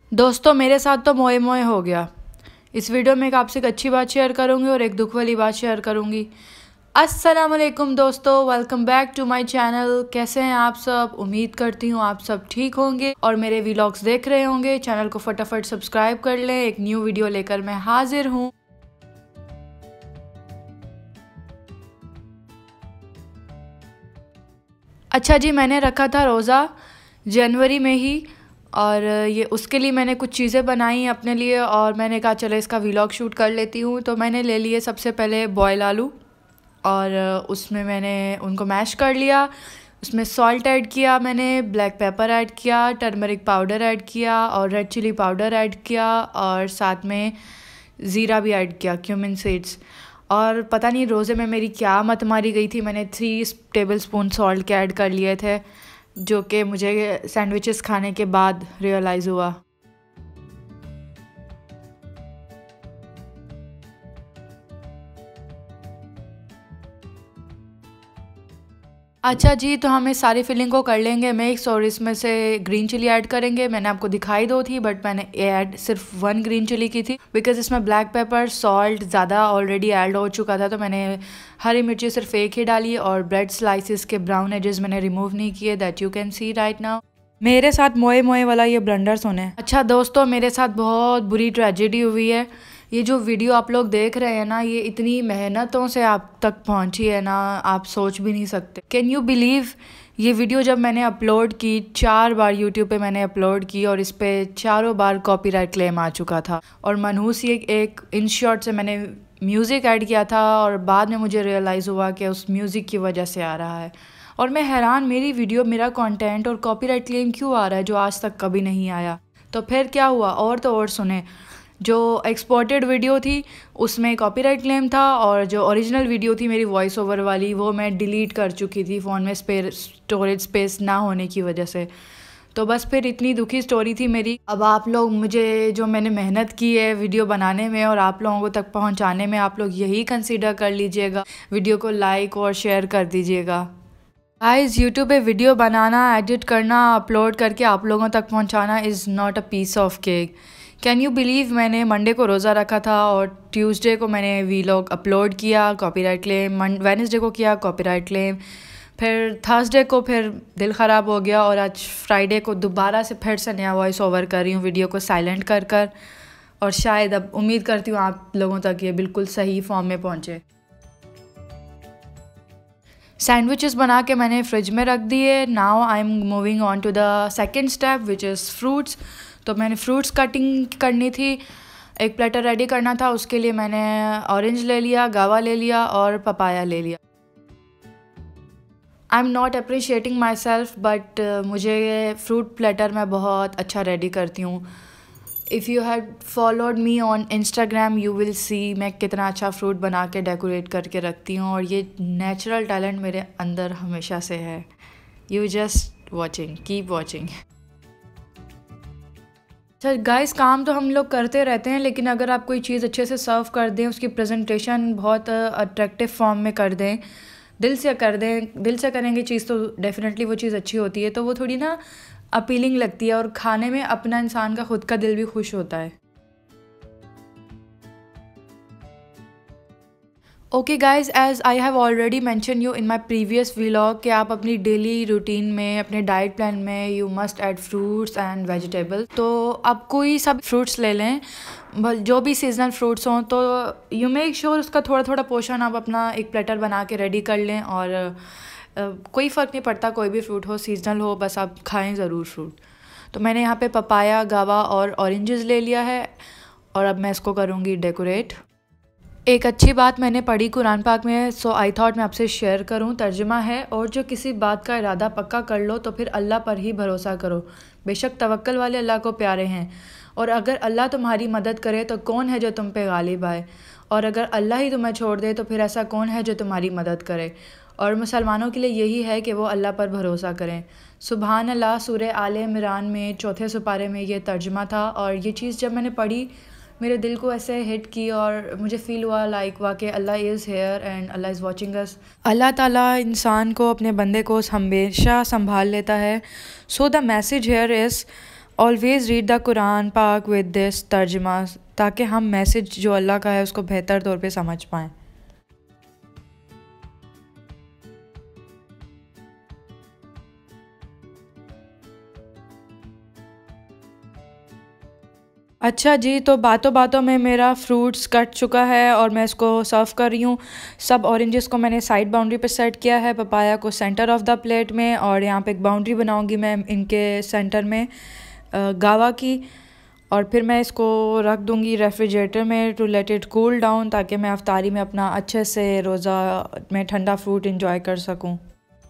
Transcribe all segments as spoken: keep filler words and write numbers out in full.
दोस्तों मेरे साथ तो मोए मोए हो गया। इस वीडियो में एक आपसे एक अच्छी बात शेयर करूंगी और एक दुख वाली बात शेयर करूंगी। अस्सलाम वालेकुम दोस्तों, welcome back to my channel. कैसे हैं आप सब? उम्मीद करती हूँ आप सब ठीक होंगे और मेरे व्लॉग्स देख रहे होंगे। चैनल को फटाफट सब्सक्राइब कर लें, एक न्यू वीडियो लेकर मैं हाजिर हूँ। अच्छा जी, मैंने रखा था रोज़ा जनवरी में ही और ये उसके लिए मैंने कुछ चीज़ें बनाई अपने लिए और मैंने कहा चलो इसका व्लॉग शूट कर लेती हूँ। तो मैंने ले लिए सबसे पहले बॉयल आलू और उसमें मैंने उनको मैश कर लिया। उसमें सॉल्ट ऐड किया, मैंने ब्लैक पेपर ऐड किया, टर्मरिक पाउडर ऐड किया और रेड चिली पाउडर ऐड किया और साथ में ज़ीरा भी ऐड किया, क्यूमिन सीड्स। और पता नहीं रोज़े में मेरी क्या मत मारी गई थी, मैंने थ्री टेबल स्पून सॉल्ट के ऐड कर लिए थे, जो कि मुझे सैंडविचेस खाने के बाद रियलाइज़ हुआ। अच्छा जी, तो हम इस सारी फिलिंग को कर लेंगे मिक्स और इसमें से ग्रीन चिली ऐड करेंगे। मैंने आपको दिखाई दो थी बट मैंने ऐड सिर्फ वन ग्रीन चिली की थी बिकॉज इसमें ब्लैक पेपर सॉल्ट ज़्यादा ऑलरेडी ऐड हो चुका था। तो मैंने हरी मिर्ची सिर्फ एक ही डाली और ब्रेड स्लाइसिस के ब्राउन एजेस मैंने रिमूव नहीं किए, that you can see right now. मेरे साथ मोए मोए वाला ये ब्लंडर्स होने। अच्छा दोस्तों, मेरे साथ बहुत बुरी ट्रेजेडी हुई है। ये जो वीडियो आप लोग देख रहे हैं ना, ये इतनी मेहनतों से आप तक पहुंची है ना, आप सोच भी नहीं सकते। कैन यू बिलीव, ये वीडियो जब मैंने अपलोड की, चार बार यूट्यूब पे मैंने अपलोड की और इस पे चारों बार कॉपीराइट क्लेम आ चुका था। और मनहूस ये एक इन शॉर्ट से मैंने म्यूज़िक ऐड किया था और बाद में मुझे रियलाइज़ हुआ कि उस म्यूज़िक की वजह से आ रहा है। और मैं हैरान, मेरी वीडियो, मेरा कंटेंट और कॉपीराइट क्लेम क्यों आ रहा है जो आज तक कभी नहीं आया। तो फिर क्या हुआ, और तो और सुने, जो एक्सपोर्टेड वीडियो थी उसमें कॉपीराइट क्लेम था और जो ओरिजिनल वीडियो थी मेरी वॉइस ओवर वाली, वो मैं डिलीट कर चुकी थी फ़ोन में स्पेस स्टोरेज स्पेस ना होने की वजह से। तो बस फिर इतनी दुखी स्टोरी थी मेरी। अब आप लोग मुझे, जो मैंने मेहनत की है वीडियो बनाने में और आप लोगों को तक पहुंचाने में, आप लोग यही कंसीडर कर लीजिएगा, वीडियो को लाइक और शेयर कर दीजिएगा। गाइस, यूट्यूब पे वीडियो बनाना, एडिट करना, अपलोड करके आप लोगों तक पहुंचाना is not a piece of cake. Can you believe, मैंने मंडे को रोज़ा रखा था और ट्यूसडे को मैंने वीलॉग अपलोड किया, कॉपीराइट क्लेम, वेडनेसडे को किया कॉपीराइट क्लेम, फिर थर्सडे को फिर दिल ख़राब हो गया और आज फ्राइडे को दोबारा से फिर से नया वॉइस ओवर कर रही हूँ वीडियो को साइलेंट कर कर। और शायद अब उम्मीद करती हूँ आप लोगों तक ये बिल्कुल सही फॉर्म में पहुँचे। सैंडविचेस बना के मैंने फ्रिज में रख दिए। Now I am moving on to the second step which is fruits. तो मैंने फ्रूट्स कटिंग करनी थी, एक प्लेटर रेडी करना था, उसके लिए मैंने ऑरेंज ले लिया, गावा ले लिया और पपाया ले लिया। I am not appreciating myself but मुझे फ्रूट प्लेटर मैं बहुत अच्छा रेडी करती हूँ। If you had followed me on Instagram you will see मैं कितना अच्छा फ्रूट बना के डेकोरेट करके रखती हूँ और ये नेचुरल टैलेंट मेरे अंदर हमेशा से है। You just watching, keep watching. अच्छा गाइस, काम तो हम लोग करते रहते हैं, लेकिन अगर आप कोई चीज़ अच्छे से सर्व कर दें, उसकी प्रेजेंटेशन बहुत अट्रैक्टिव फॉर्म में कर दें, दिल से कर दें, दिल से करेंगे चीज़ तो डेफिनेटली वो चीज़ अच्छी होती है। तो वो थोड़ी ना अपीलिंग लगती है और खाने में अपना इंसान का खुद का दिल भी खुश होता है। Okay guys, as I have already mention you in my previous vlog कि आप अपनी डेली रूटीन में, अपने डाइट प्लान में you must add fruits and vegetable. तो आप कोई सब फ्रूट्स ले लें, जो भी सीजनल फ्रूट्स हों, तो यू मेक श्योर उसका थोड़ा थोड़ा पोर्शन आप अपना एक प्लेटर बना के रेडी कर लें। और uh, कोई फ़र्क नहीं पड़ता, कोई भी फ्रूट हो, सीजनल हो, बस आप खाएं ज़रूर फ्रूट। तो मैंने यहाँ पे पपाया, गावा और ऑरेंजेस ले लिया है और अब मैं इसको करूँगी डेकोरेट। एक अच्छी बात मैंने पढ़ी कुरान पाक में, सो आई थॉट मैं आपसे शेयर करूं। तर्जुमा है, और जो किसी बात का इरादा पक्का कर लो तो फिर अल्लाह पर ही भरोसा करो, बेशक तवक्कल वाले अल्लाह को प्यारे हैं। और अगर अल्लाह तुम्हारी मदद करे तो कौन है जो तुम पे गालिब आए, और अगर अल्लाह ही तुम्हें छोड़ दे तो फिर ऐसा कौन है जो तुम्हारी मदद करे। और मुसलमानों के लिए यही है कि वो अल्लाह पर भरोसा करें। सुबहान अल्लाह, सूरह आले इमरान में चौथे सुपारे में ये तर्जुमा था। और ये चीज़ जब मैंने पढ़ी मेरे दिल को ऐसे हिट की और मुझे फ़ील हुआ लाइक वाकई Allah is here and Allah is watching us. अल्लाह ताला इंसान को, अपने बंदे को हमेशा संभाल लेता है। So the message here is always read the Quran पाक विद दिस तर्जमा, ताकि हम मैसेज जो अल्लाह का है उसको बेहतर तौर पे समझ पाएँ। अच्छा जी, तो बातों बातों में मेरा फ्रूट्स कट चुका है और मैं इसको सर्व कर रही हूँ। सब ऑरेंजेस को मैंने साइड बाउंड्री पे सेट किया है, पपाया को सेंटर ऑफ द प्लेट में, और यहाँ पे एक बाउंड्री बनाऊँगी मैं इनके सेंटर में गावा की। और फिर मैं इसको रख दूँगी रेफ्रिजरेटर में to let it cool down, ताकि मैं अफ्तारी में अपना अच्छे से रोज़ा में ठंडा फ्रूट इंजॉय कर सकूँ।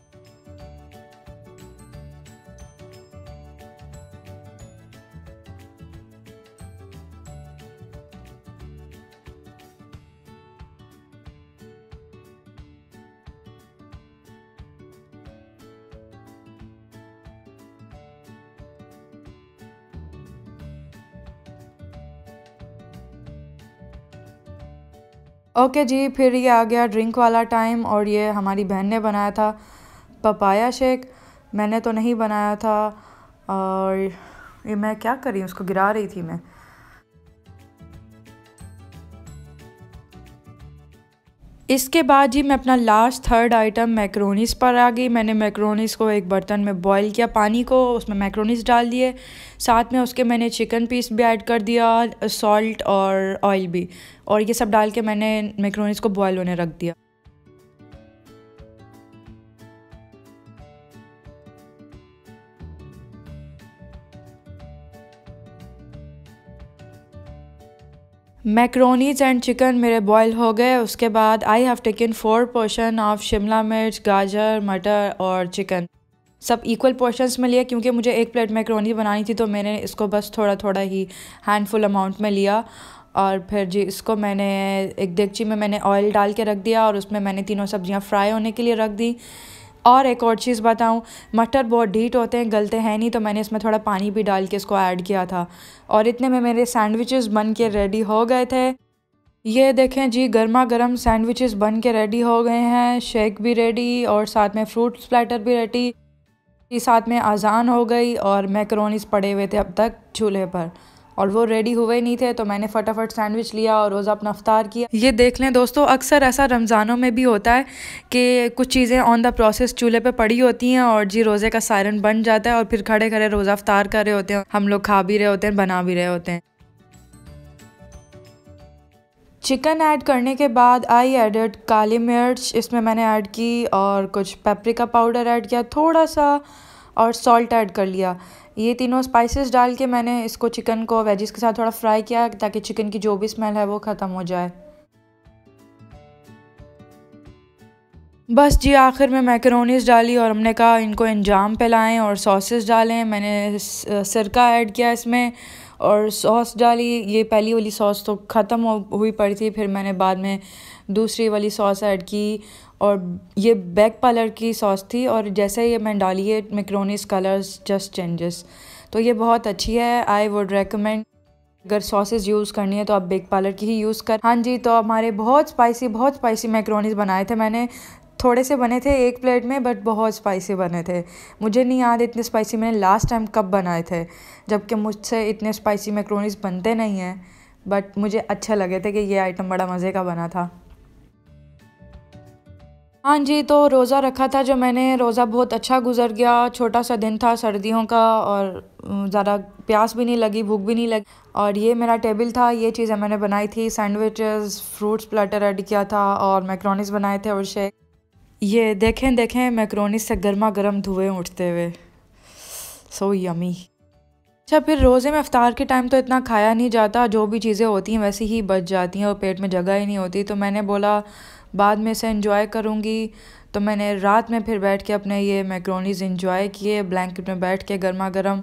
ओके जी, फिर ये आ गया ड्रिंक वाला टाइम, और ये हमारी बहन ने बनाया था पपाया शेक, मैंने तो नहीं बनाया था। और ये मैं क्या कर रही हूँ, उसको गिरा रही थी मैं। इसके बाद जी मैं अपना लास्ट थर्ड आइटम मैक्रोनीस पर आ गई। मैंने मैक्रोनीस को एक बर्तन में बॉईल किया पानी को, उसमें मैक्रोनीस डाल दिए, साथ में उसके मैंने चिकन पीस भी ऐड कर दिया, सॉल्ट और ऑयल भी, और ये सब डाल के मैंने मैक्रोनीस को बॉईल होने रख दिया। मैक्रोनीज एंड चिकन मेरे बॉयल हो गए। उसके बाद I have taken four portion of shimla mirch, gajar, मटर और चिकन, सब इक्वल पोर्शंस में लिया, क्योंकि मुझे एक प्लेट मैक्रोनी बनानी थी, तो मैंने इसको बस थोड़ा थोड़ा ही हैंडफुल अमाउंट में लिया। और फिर जी इसको मैंने एक देगची में मैंने ऑयल डाल के रख दिया, और उसमें मैंने तीनों सब्जियां फ्राई होने के लिए रख दी। और एक और चीज़ बताऊं, मटर बहुत ढीट होते हैं, गलते हैं नहीं, तो मैंने इसमें थोड़ा पानी भी डाल के इसको ऐड किया था। और इतने में मेरे सैंडविचेस बन के रेडी हो गए थे। ये देखें जी, गर्मा गर्म सैंडविचेस बन के रेडी हो गए हैं, शेक भी रेडी और साथ में फ्रूट स्प्लैटर भी रेडी, साथ में अजान हो गई और मैकरोनीस पड़े हुए थे अब तक चूल्हे पर, और वो रेडी हुए नहीं थे, तो मैंने फटाफट सैंडविच लिया और रोज़ा अपना अफ्तार किया। ये देख लें दोस्तों, अक्सर ऐसा रमज़ानों में भी होता है कि कुछ चीज़ें ऑन द प्रोसेस चूल्हे पे पड़ी होती हैं और जी रोज़े का सायरन बन जाता है, और फिर खड़े खड़े रोज़ा अफ्तार कर रहे होते हैं, हम लोग खा भी रहे होते हैं, बना भी रहे होते हैं। चिकन ऐड करने के बाद आई एडेड काली मिर्च, इसमें मैंने ऐड की, और कुछ पेपरिका पाउडर ऐड किया थोड़ा सा, और सॉल्ट ऐड कर लिया। ये तीनों स्पाइसेस डाल के मैंने इसको चिकन को वेजिस के साथ थोड़ा फ्राई किया, ताकि चिकन की जो भी स्मेल है वो ख़त्म हो जाए। बस जी आखिर में मैकरोनीस डाली, और हमने कहा इनको इंजाम पे लाएँ और सॉसेस डालें। मैंने सिरका ऐड किया इसमें और सॉस डाली। ये पहली वाली सॉस तो ख़त्म हो हुई पड़ी थी, फिर मैंने बाद में दूसरी वाली सॉस ऐड की, और ये बैक पार्लर की सॉस थी, और जैसे ये मैं डाली है मैकरोनीस कलर्स जस्ट चेंजेस, तो ये बहुत अच्छी है। आई वुड रेकमेंड, अगर सॉसेस यूज़ करनी है तो आप बेक पार्लर की ही यूज़ कर। हाँ जी, तो हमारे बहुत स्पाइसी बहुत स्पाइसी मैकरोनीस बनाए थे मैंने, थोड़े से बने थे एक प्लेट में, बट बहुत स्पाइसी बने थे। मुझे नहीं याद इतने स्पाइसी मैंने लास्ट टाइम कब बनाए थे, जबकि मुझसे इतने स्पाइसी मैकरोनीस बनते नहीं हैं, बट मुझे अच्छे लगे थे कि ये आइटम बड़ा मज़े का बना था। हाँ जी, तो रोज़ा रखा था जो मैंने, रोज़ा बहुत अच्छा गुजर गया। छोटा सा दिन था सर्दियों का, और ज़्यादा प्यास भी नहीं लगी, भूख भी नहीं लगी। और ये मेरा टेबल था, ये चीज़ें मैंने बनाई थी, सैंडविचेस, फ्रूट्स प्लेटर ऐड किया था, और मैकरोनीस बनाए थे और शेक। ये देखें देखें मैकरोनीस से गर्मा गर्म धुएँ उठते हुए, सो यमी। अच्छा, फिर रोज़े में अफ्तार के टाइम तो इतना खाया नहीं जाता, जो भी चीज़ें होती हैं वैसे ही बच जाती हैं और पेट में जगह ही नहीं होती, तो मैंने बोला बाद में इसे एंजॉय करूँगी। तो मैंने रात में फिर बैठ के अपने ये मैकरोनीज एंजॉय किए, ब्लैंकेट में बैठ के गर्मा गर्म।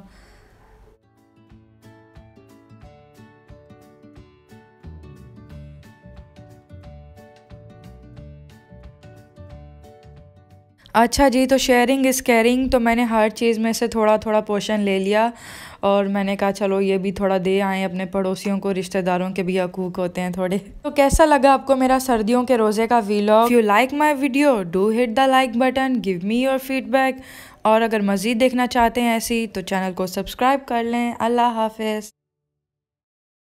अच्छा जी, तो शेयरिंग इज़ केयरिंग, तो मैंने हर चीज़ में से थोड़ा थोड़ा पोर्शन ले लिया, और मैंने कहा चलो ये भी थोड़ा दे आएँ अपने पड़ोसियों को, रिश्तेदारों के भी हकूक़ होते हैं थोड़े। तो कैसा लगा आपको मेरा सर्दियों के रोज़े का व्लॉग? If you like my video do hit the like button, give me your feedback, और अगर मज़ीद देखना चाहते हैं ऐसी तो चैनल को सब्सक्राइब कर लें। अल्लाह हाफिज़।